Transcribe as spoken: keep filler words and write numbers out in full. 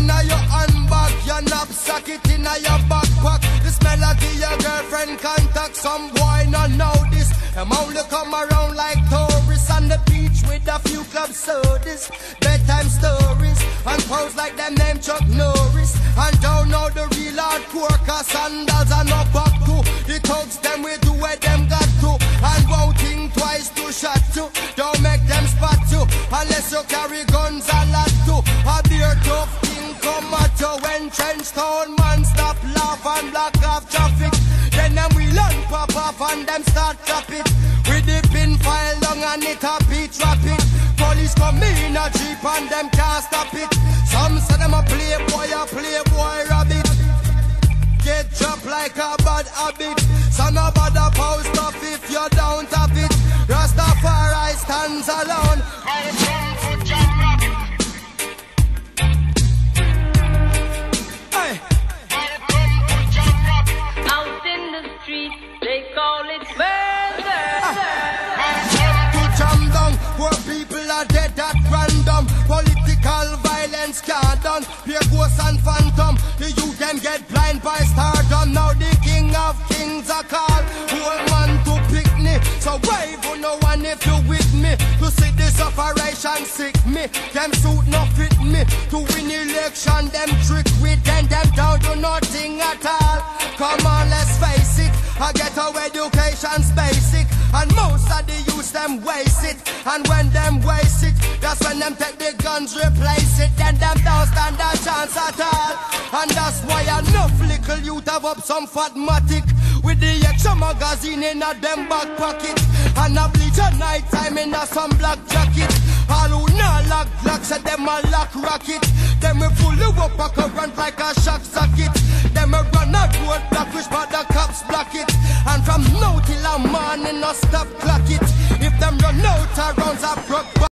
inna your handbag, your knapsack, it inna your backpack. This melody your girlfriend contact. Some boy not know this. Them only come around like tourists on the beach with a few club sodas, bedtime stories, and pose like them name Chuck Norris. And don't know the real hardcore, cause sandals are not back to. The thugs them we do where them got to, and won't think twice to shot to. Don't make them spot you, unless you carry guns a lot too. A beer tough thing come at you when trench town man stop laugh and block off traffic. Then them we learn pop off and them start drop it. We dip in file long and it a beat rapid. Police come in a jeep and them can't stop it. Some say them a playboy, a playboy rabbit. Get dropped like a bad habit. So no bother post up if you don't have it. Rastafari stands alone. Hey. Out in the street, they call it murder. To jam down, poor people are dead at random. Political violence can't done. Pure ghosts and phantom. The youth them get blind by stardom. Now the king of kings are called. Old man to picnic. So wave on no one if you with me. To see this operation sick me. Them suit no fit me. To win election them trick with them. Them down to nothing at all. Come on, let's face it. I get our education's basic. And most of the youth them waste it. And when them waste it, that's when them take the guns, replace it. Then them don't stand a chance at all. And that's why enough little youth have up some fatmatic with the extra magazine in a them back pocket. And a bleach at night time in a some black jacket. All who not lock lock say them a lock rocket. Them we pull you up a current like a shock socket. Them a run a road block which